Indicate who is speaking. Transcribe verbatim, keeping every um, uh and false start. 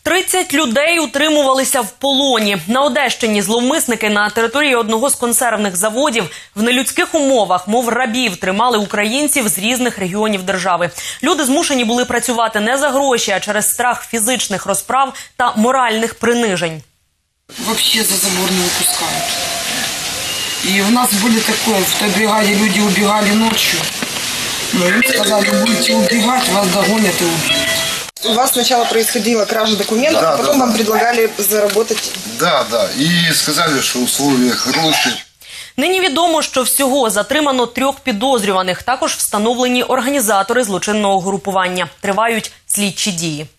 Speaker 1: тридцять людей утримувалися в полоні. На Одещині зловмисники на території одного з консервних заводів в нелюдських умовах, мов рабів, тримали українців з різних регіонів держави. Люди змушені були працювати не за гроші, а через страх фізичних розправ та моральних принижень.
Speaker 2: Вообще за забор не выпускают. И у нас были такое, в той бригаде люди убегали ночью. Но им сказали, будете убегать, вас догонят и убьют.
Speaker 3: У вас сначала происходила кража документов,
Speaker 4: да,
Speaker 3: а потом
Speaker 4: да,
Speaker 3: вам
Speaker 4: да.
Speaker 3: предлагали заработать.
Speaker 4: Да, да. И сказали, что условия хорошие.
Speaker 1: Нині відомо, що всього затримано трьох підозрюваних. Також встановлені організатори злочинного групування. Тривають слідчі дії.